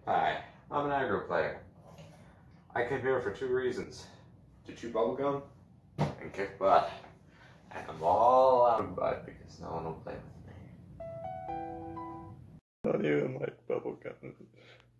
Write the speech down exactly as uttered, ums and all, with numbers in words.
Hi, I'm an aggro player. I came here for two reasons. To chew bubblegum and kick butt. And I'm all out of butt because no one will play with me. I don't even like bubblegum.